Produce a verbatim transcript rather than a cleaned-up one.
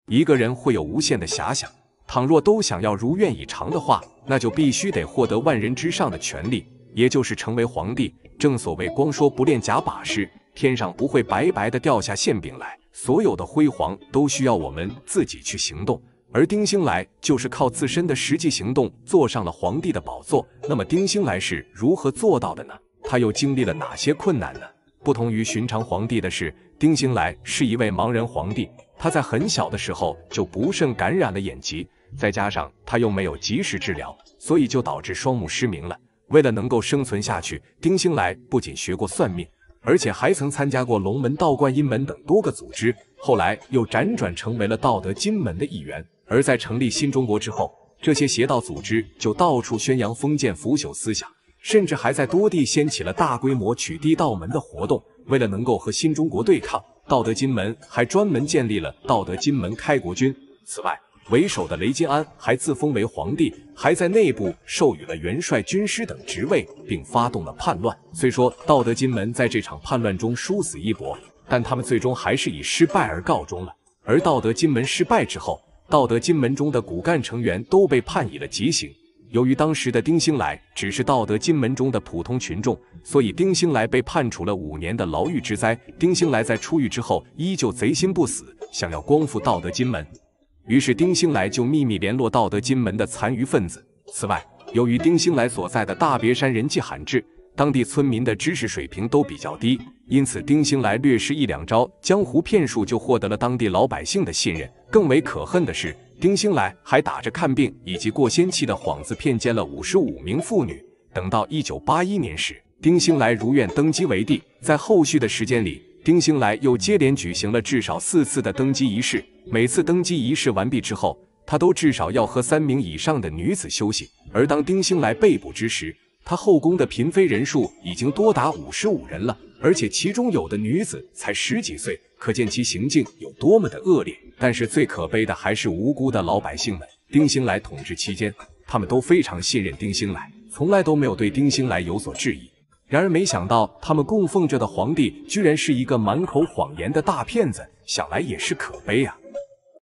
一个人会有无限的遐想，倘若都想要如愿以偿的话，那就必须得获得万人之上的权利，也就是成为皇帝。正所谓光说不练假把式，天上不会白白的掉下馅饼来，所有的辉煌都需要我们自己去行动。而丁兴来就是靠自身的实际行动坐上了皇帝的宝座。那么丁兴来是如何做到的呢？他又经历了哪些困难呢？不同于寻常皇帝的是，丁兴来是一位盲人皇帝，他在很小的时候就不慎感染了眼疾，再加上他又没有及时治疗，所以就导致双目失明了。为了能够生存下去，丁兴来不仅学过算命，而且还曾参加过龙门、道观、阴门等多个组织，后来又辗转成为了道德金门的一员。而在成立新中国之后，这些邪道组织就到处宣扬封建腐朽思想，甚至还在多地掀起了大规模取缔道门的活动。为了能够和新中国对抗，道德金门还专门建立了道德金门开国军。此外，为首的雷金安还自封为皇帝，还在内部授予了元帅、军师等职位，并发动了叛乱。虽说道德金门在这场叛乱中殊死一搏，但他们最终还是以失败而告终了。而道德金门失败之后，道德金门中的骨干成员都被判以了极刑。由于当时的丁兴来只是道德金门中的普通群众，所以丁兴来被判处了五年的牢狱之灾。丁兴来在出狱之后依旧贼心不死，想要光复道德金门。于是丁兴来就秘密联络道德金门的残余分子。此外，由于丁兴来所在的大别山人迹罕至，当地村民的知识水平都比较低，因此丁兴来略施一两招江湖骗术就获得了当地老百姓的信任。更为可恨的是，丁兴来还打着看病以及过仙气的幌子骗奸了五十五名妇女。等到一九八一年时，丁兴来如愿登基为帝，在后续的时间里，丁兴来又接连举行了至少四次的登基仪式。每次登基仪式完毕之后，他都至少要和三名以上的女子休息。而当丁兴来被捕之时，他后宫的嫔妃人数已经多达五十五人了，而且其中有的女子才十几岁，可见其行径有多么的恶劣。但是最可悲的还是无辜的老百姓们。丁兴来统治期间，他们都非常信任丁兴来，从来都没有对丁兴来有所质疑。然而没想到，他们供奉着的皇帝居然是一个满口谎言的大骗子，想来也是可悲啊。